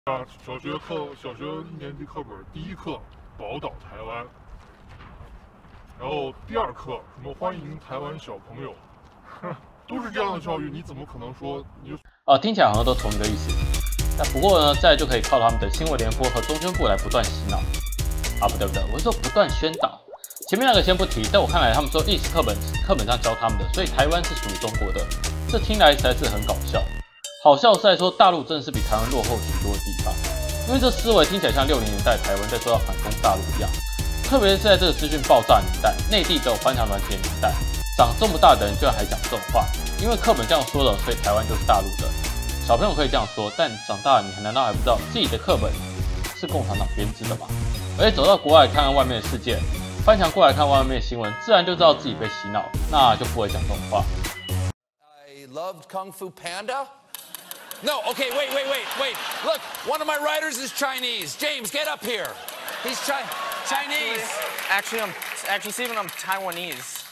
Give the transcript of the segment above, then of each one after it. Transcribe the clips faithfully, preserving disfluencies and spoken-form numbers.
啊，小学课小学一年级课本第一课宝岛台湾，然后第二课什么欢迎台湾小朋友，都是这样的教育，你怎么可能说你就？ 哦，听起来好像都同一个意思。那不过呢，再来就可以靠他们的新闻联播和中宣部来不断洗脑。啊，不对不对，我是说不断宣导。前面那个先不提，在我看来，他们说历史课本课本上教他们的，所以台湾是属于中国的，这听来实在是很搞笑。好笑是在说大陆真的是比台湾落后许多的地方，因为这思维听起来像六零年代台湾在说要反攻大陆一样。特别是在这个资讯爆炸年代，内地都有翻墙软体的年代，长这么大的人居然还讲这种话，因为课本这样说了，所以台湾就是大陆的。小朋友可以这样说，但长大了你难道还不知道自己的课本是共产党编织的吗？而且走到国外看看外面的世界，翻墙过来看外面的新闻，自然就知道自己被洗脑，那就不会讲这种话。 I loved Kung Fu Panda. No, okay, wait, wait, wait, wait. Look, one of my writers is Chinese. James, get up here. He's chi Chinese. Actually, I'm actually, Stephen, I'm Taiwanese.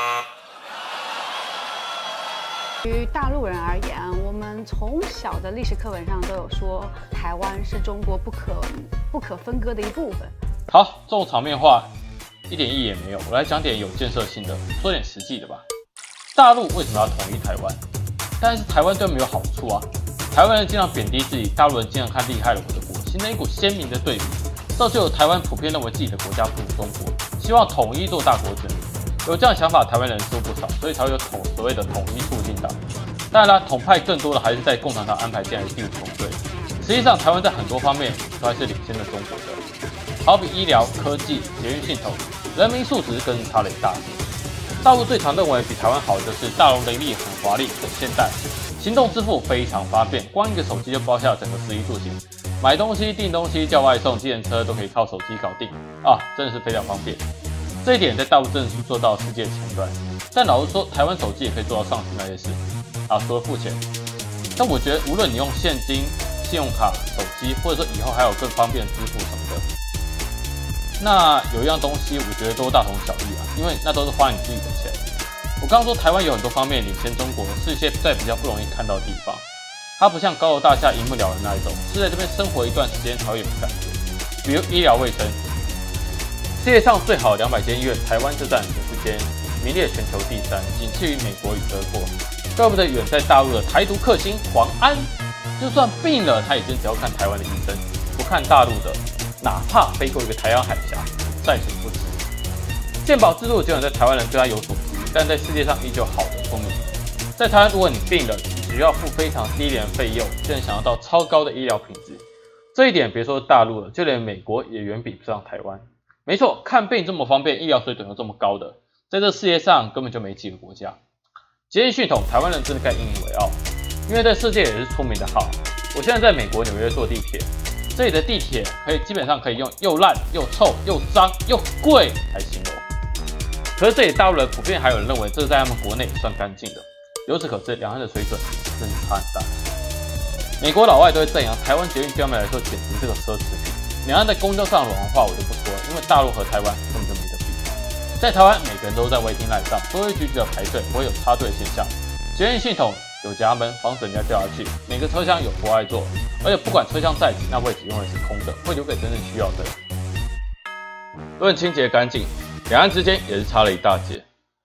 对于大陆人而言，我们从小的历史课本上都有说，台湾是中国不可不可分割的一部分。 好，这种场面话一点意义也没有。我来讲点有建设性的，说点实际的吧。大陆为什么要统一台湾？但是台湾对我们有好处啊。台湾人经常贬低自己，大陆人经常看厉害了我的国，形成一股鲜明的对比，造就台湾普遍认为自己的国家不如中国，希望统一做大国治理。有这样想法，台湾人数不少，所以才会有统所谓的统一促进党。当然啦，统派更多的还是在共产党安排进来的第五纵队。实际上，台湾在很多方面都还是领先了中国的，好比医疗、科技、捷运系统，人民素质更是差了一大截。大陆最常认为比台湾好的就是大陆能力很华丽、很现代。行动支付非常方便，光一个手机就包下整个食衣住行，买东西、订东西、叫外送、计程车都可以靠手机搞定啊，真的是非常方便。这一点在大陆真的是做到世界前端，但老实说，台湾手机也可以做到上述那些事啊，除了付钱。但我觉得，无论你用现金、信用卡、手机，或者说以后还有更方便的支付什么的，那有一样东西，我觉得都大同小异啊，因为那都是花你自己的钱。我刚刚说台湾有很多方面领先中国，是一些在比较不容易看到的地方。它不像高楼大厦一目了然那一种，是在这边生活一段时间才会有感觉。比如医疗卫生，世界上最好的两百间医院，台湾就占全世界，名列全球第三，仅次于美国与德国。怪不得远在大陆的台独克星黄安，就算病了，他也只要看台湾的医生，不看大陆的，哪怕飞过一个台湾海峡，在所不辞。健保制度尽管在台湾人对他有所质疑，但在世界上依旧好的聪明。在台湾，如果你病了，只要付非常低廉的费用，就能享受到超高的医疗品质。这一点别说大陆了，就连美国也远比不上台湾。没错，看病这么方便，医疗水准又这么高的，在这世界上根本就没几个国家。捷运系统，台湾人真的该引以为傲，因为在世界也是出名的好。我现在在美国纽约坐地铁，这里的地铁可以基本上可以用又烂又臭又脏又贵来形容。可是这里大陆人普遍还有人认为这是在他们国内也算干净的。由此可知，两岸的水准真是差很大。美国老外都会赞扬台湾捷运对他们来说简直是个奢侈品。两岸在公交上的软化我就不说了，因为大陆和台湾根本就没得比。在台湾，每个人都在违停栏上规规矩矩的排队，不会有插队的现象。捷运系统有闸门，防止人家掉下去。每个车厢有博爱座，而且不管车厢再挤，那位置永远是空的，会留给真正需要的人。论清洁干净，两岸之间也是差了一大截。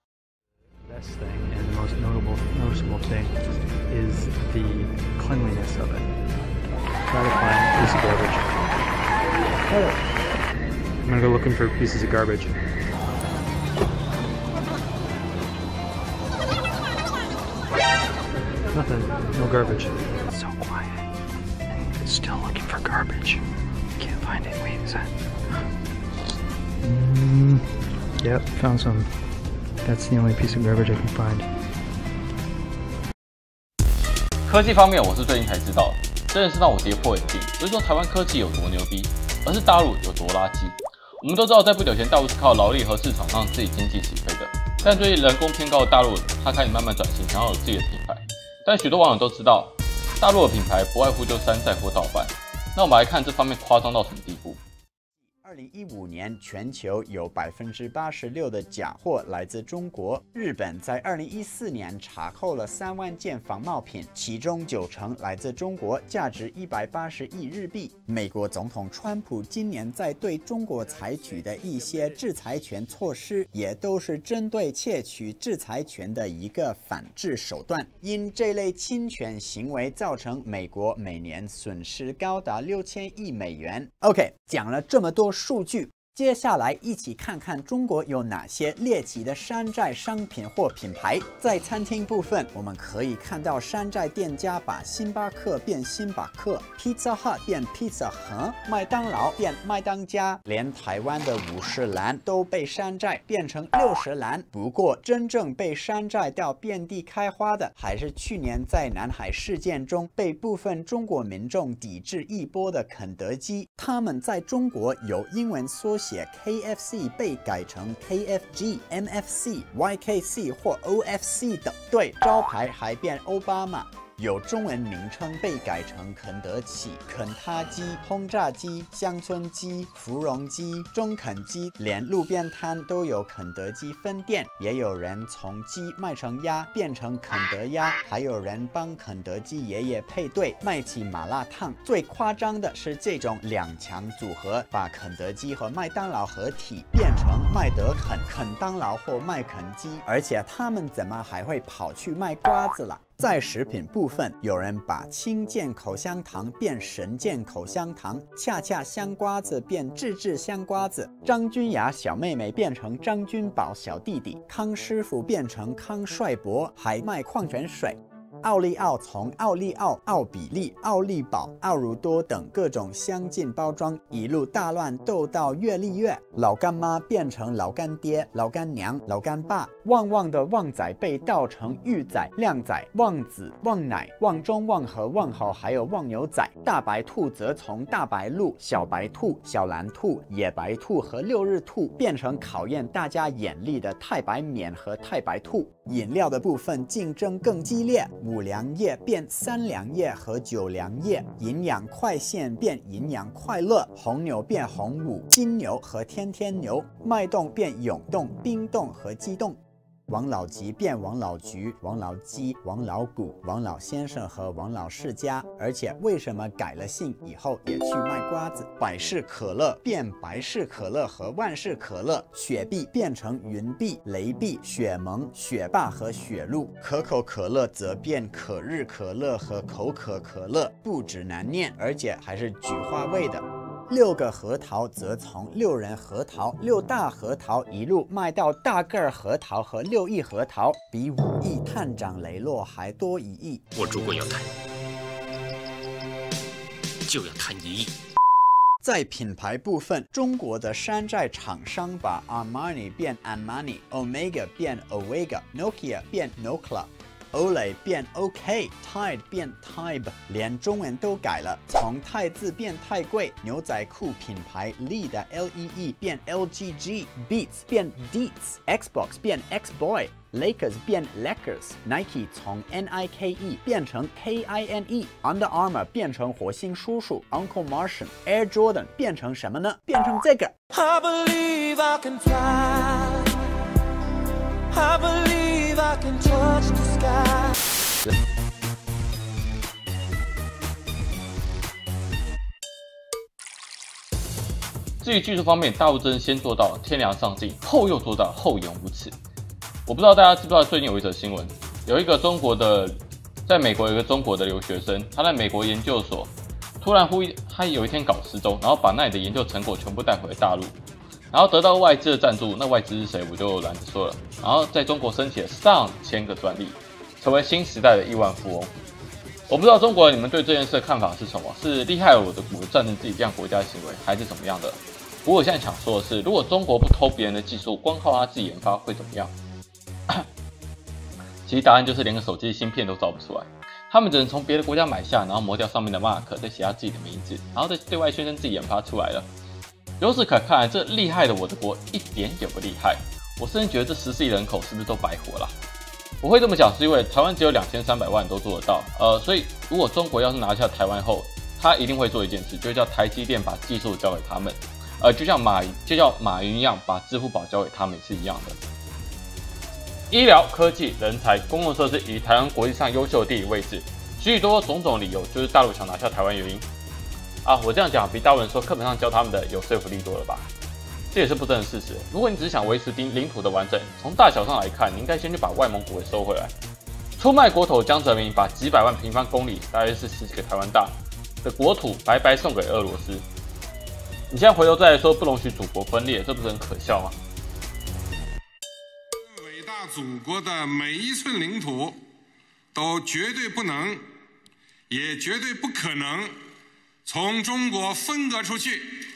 Best thing and the most notable noticeable thing is the cleanliness of it. Try to find a piece of garbage. I'm gonna go looking for pieces of garbage. Nothing. No garbage. It's so quiet. And still looking for garbage. Can't find it. Wait, is that? Mm, yep, found some. That's the only piece of garbage I can find. 科技方面，我是最近才知道的，真的是让我跌破眼镜。不是说台湾科技有多牛逼，而是大陆有多垃圾。我们都知道，在不久前，大陆是靠劳力和市场让自己经济起飞的。但对于人工偏高的大陆，它开始慢慢转型，想要有自己的品牌。但许多网友都知道，大陆的品牌不外乎就山寨或盗版。那我们来看这方面夸张到什么地步。 二零一一五年，全球有百分之八十六的假货来自中国。日本在二零一四年查扣了三万件仿冒品，其中九成来自中国，价值一百八十亿日币。美国总统川普今年在对中国采取的一些制裁权措施，也都是针对窃取制裁权的一个反制手段。因这类侵权行为造成美国每年损失高达六千亿美元。OK， 讲了这么多数据。接下来一起看看中国有哪些猎奇的山寨商品或品牌。在餐厅部分，我们可以看到山寨店家把星巴克变星巴克 ，Pizza Hut 变 Pizza Hut， 麦当劳变麦当家，连台湾的五十岚都被山寨变成六十岚。不过，真正被山寨到遍地开花的，还是去年在南海事件中被部分中国民众抵制一波的肯德基。他们在中国有英文缩写。写 K F C 被改成 K F G、M F C、Y K C 或 O F C 等，对，招牌还变奥巴马。有中文名称被改成肯德基、肯塔基、轰炸机、乡村鸡、芙蓉鸡、中肯鸡，连路边摊都有肯德基分店。也有人从鸡卖成鸭，变成肯德鸭，还有人帮肯德基爷爷配对，卖起麻辣烫。最夸张的是这种两强组合，把肯德基和麦当劳合体，变成麦德肯、肯当劳或麦肯基。而且他们怎么还会跑去卖瓜子了？在食品部分，有人把青箭口香糖变神箭口香糖，恰恰香瓜子变智智香瓜子，张君雅小妹妹变成张君宝小弟弟，康师傅变成康帅博，还卖矿泉水。奥利奥从奥利奥、奥比利、奥利宝、奥如多等各种相近包装，一路大乱斗到越丽越。老干妈变成老干爹、老干娘、老干爸。旺旺的旺仔被盗成玉仔、靓仔、旺子、旺奶、旺中、旺和、旺好，还有旺牛仔。大白兔则从大白鹿、小白兔、小蓝兔、野白兔和六日兔变成考验大家眼力的太白冕和太白兔。饮料的部分竞争更激烈。五粮液变三粮液和九粮液，营养快线变营养快乐，红牛变红五，金牛和天天牛，脉动变涌动、冰冻和激动。王老吉变王老菊、王老鸡、王老谷、王老先生和王老世家，而且为什么改了姓以后也去卖瓜子？百事可乐变百事可乐和万事可乐，雪碧变成云碧、雷碧、雪萌、雪霸和雪露，可口可乐则变可日可乐和口可可乐，不止难念，而且还是菊花味的。六个核桃则从六人核桃、六大核桃一路卖到大个儿核桃和六亿核桃，比五亿探长雷洛还多一亿。 我如果要贪，就要贪一亿。 在品牌部分，中国的山寨厂商把 Armani 变 Armani、Omega 变 Omega、Nokia 变 Nokia。Olay 变 OK，Tide 变 Tide， 连中文都改了，从太字变太贵。牛仔裤品牌 Lee 的 L E E 变 L G G，Beats 变 Deets，Xbox 变 Xboy。Lakers 变 Lakers，Nike 从 N I K E 变成 K I N E，Under Armour 变成火星叔叔 Uncle Martian，Air Jordan 变成什么呢？变成这个。I believe I can fly. I believe I can touch the sky. 至于技术方面，大陆真先做到天良上进，后又做到厚颜无耻。我不知道大家知不知道，最近有一则新闻，有一个中国的，在美国有一个中国的留学生，他在美国研究所突然呼吁，他有一天搞失踪，然后把那里的研究成果全部带回大陆，然后得到外资的赞助，那外资是谁我就懒得说了。然后在中国申请了上千个专利，成为新时代的亿万富翁。我不知道中国人你们对这件事的看法是什么？是厉害了我的股占领自己这样国家的行为，还是怎么样的？不过我现在想说的是，如果中国不偷别人的技术，光靠他自己研发会怎么样？其实答案就是连个手机芯片都造不出来，他们只能从别的国家买下，然后磨掉上面的 mark， 再写下自己的名字，然后再对外宣称自己研发出来了。由此可看，这厉害的我的国一点也不厉害。我甚至觉得这十四亿人口是不是都白活了？我会这么讲，是因为台湾只有两千三百万人都做得到，呃，所以如果中国要是拿下台湾后，他一定会做一件事，就是叫台积电把技术交给他们， 呃，就像马就像马云一样，把支付宝交给他们是一样的。医疗、科技、人才、公共设施以台湾国际上优秀的地理位置，许许多多种种理由，就是大陆想拿下台湾原因。啊，我这样讲比大文说课本上教他们的有说服力多了吧？这也是不争的事实。如果你只是想维持领领土的完整，从大小上来看，你应该先去把外蒙古给收回来。出卖国土的江泽民把几百万平方公里，大约是十几个台湾大的国土白白送给俄罗斯。你现在回头再来说不容许祖国分裂，这不是很可笑吗？ 伟大祖国的每一寸领土，都绝对不能，也绝对不可能从中国分割出去。